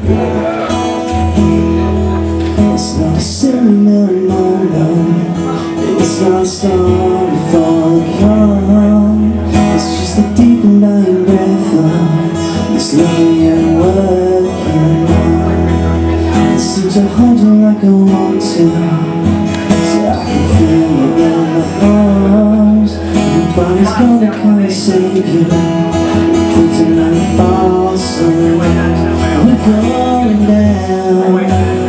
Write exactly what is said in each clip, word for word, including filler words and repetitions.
It's not a silly moment, it's not a storm before the calm. It's just a deep and dying breath of this lonely and working on. It seems to hold you like I want to, so I can feel it in my arms. Nobody's gonna come and save you. Put tonight falls around. We're going down.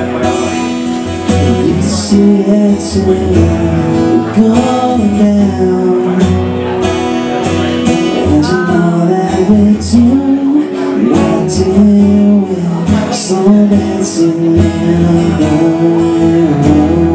You can see it tonight. We're going down. And you know that we do not deal with slow dancing in a room.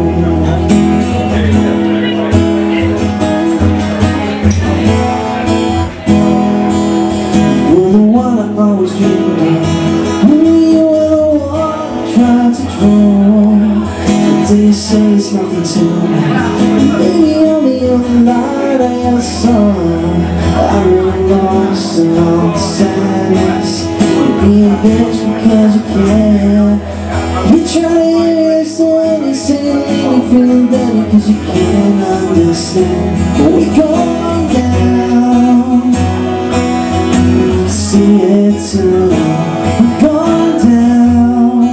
You're the one I always dreamed of. You were the one I tried to draw. Do you say it's nothing to me? Maybe only a light I saw. I really lost in all the sadness. You be a bitch because you can. You try to erase the way you say you feel dirty because you can't understand. But we go down. You see it too. We're going down.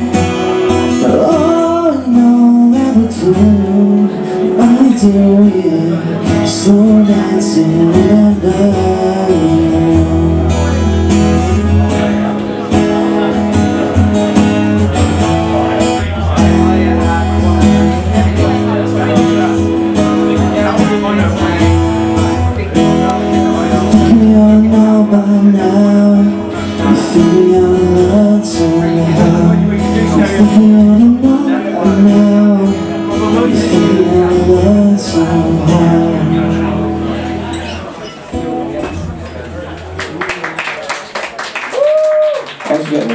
I do it, slow dancing in the think we all know by now. You think we all love somehow. I think we all know by now. You think we all love somehow.